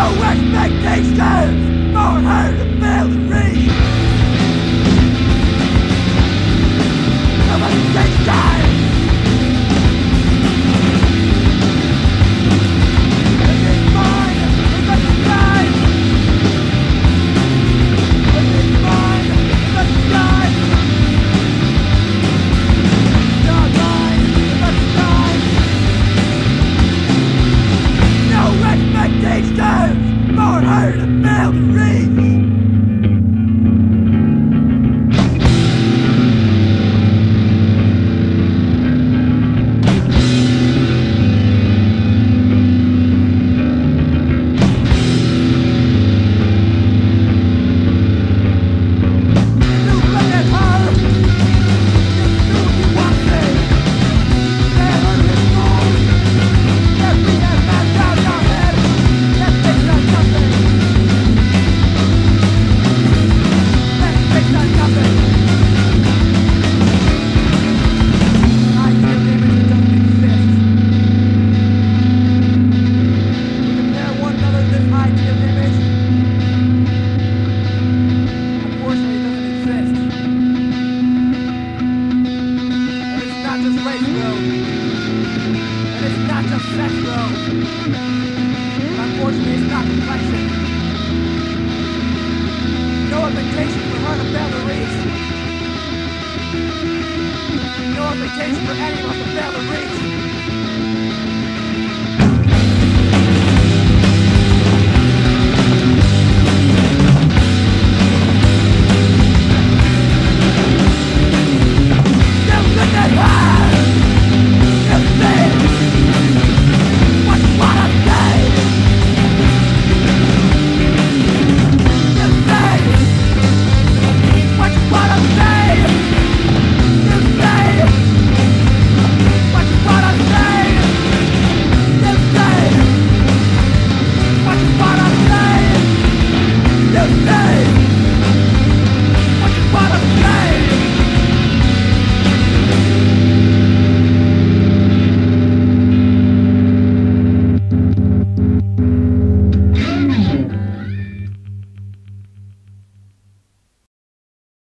expectations for her to fail to reach. Nobody takes time. If it's mine, it's up to die. If it's mine, it's up to die. You're mine, it's up to die. No expectations for her to fail to reach. Unfortunately, it's not complexion. No invitation for her to fail to reach. No invitation for any of us to fail to reach.